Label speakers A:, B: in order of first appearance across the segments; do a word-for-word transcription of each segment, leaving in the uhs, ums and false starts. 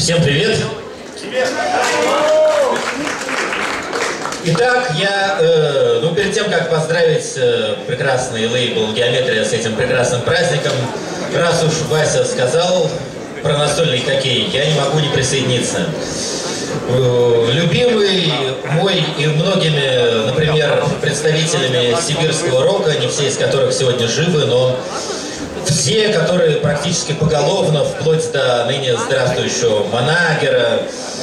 A: Всем привет! Итак, я, э, ну, перед тем, как поздравить э, прекрасный лейбл «Геометрия» с этим прекрасным праздником, раз уж Вася сказал про настольный хоккей, я не могу не присоединиться. Э, любимый мой и многими, например, представителями сибирского рока, не все из которых сегодня живы, но все, которые практически поголовно, вплоть до ныне здравствующего Манагера,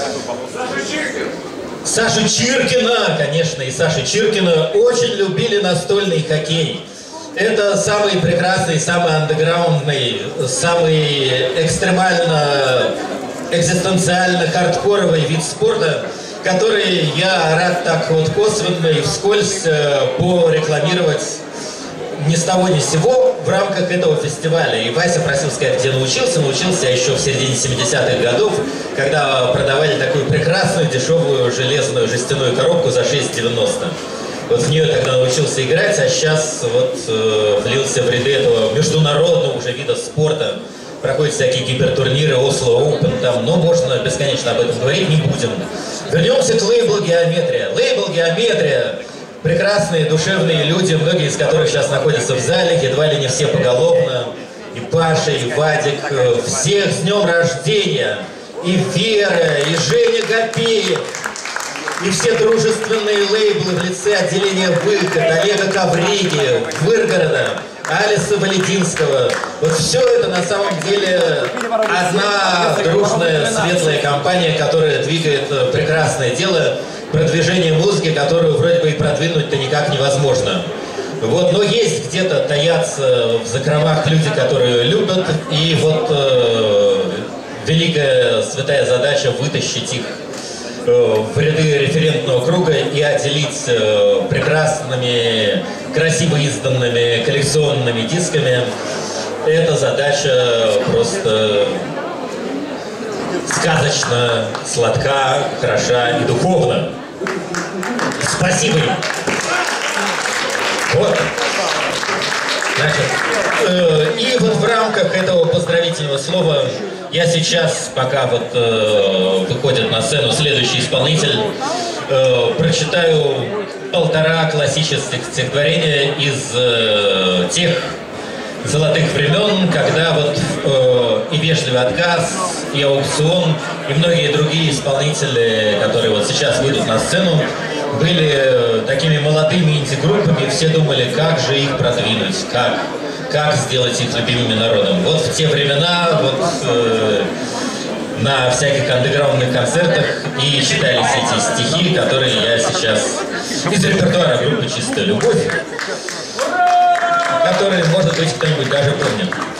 A: Сашу Чиркина, конечно, и Сашу Чиркина очень любили настольный хоккей. Это самый прекрасный, самый андеграундный, самый экстремально, экзистенциально хардкоровый вид спорта, который я рад так вот косвенно и вскользь порекламировать ни с того ни с сего в рамках этого фестиваля. И Вася просил сказать, где научился. Научился еще в середине семидесятых годов, когда продавали такую прекрасную дешевую железную жестяную коробку за шесть девяносто. Вот в нее тогда научился играть, а сейчас вот э, влился в ряды этого международного уже вида спорта. Проходят всякие гипертурниры, Осло Open, там, но можно бесконечно об этом говорить, не будем. Вернемся к лейблу «Геометрия». Лейбл «Геометрия». Прекрасные, душевные люди, многие из которых сейчас находятся в зале, едва ли не все поголовно. И Паша, и Вадик, всех с днем рождения. И Вера, и Женя Гапеев. И все дружественные лейблы в лице отделения «Выход», Олега Ковриги, Выргорода, Алиса Валединского. Вот все это на самом деле одна дружная, светлая компания, которая двигает прекрасное дело, продвижение музыки, которую вроде бы и продвинуть-то никак невозможно. Вот, но есть где-то таятся в закромах люди, которые любят, и вот э, великая святая задача вытащить их э, в ряды референтного круга и отделить э, прекрасными, красиво изданными коллекционными дисками. Эта задача просто сказочно, сладка, хороша и духовна. Спасибо им. Вот. Значит, э, и вот в рамках этого поздравительного слова я сейчас, пока вот э, выходит на сцену следующий исполнитель, э, прочитаю полтора классических стихотворения из э, тех золотых времен, когда вот э, и «Вежливый отказ», и «Аукцион», и многие другие исполнители, которые вот сейчас выйдут на сцену, были э, такими молодыми инди-группами, все думали, как же их продвинуть, как, как сделать их любимыми народом. Вот в те времена вот э, на всяких андеграундных концертах и читались эти стихи, которые я сейчас из репертуара группы «Чистая любовь», которые, может быть, кто-нибудь даже помнит.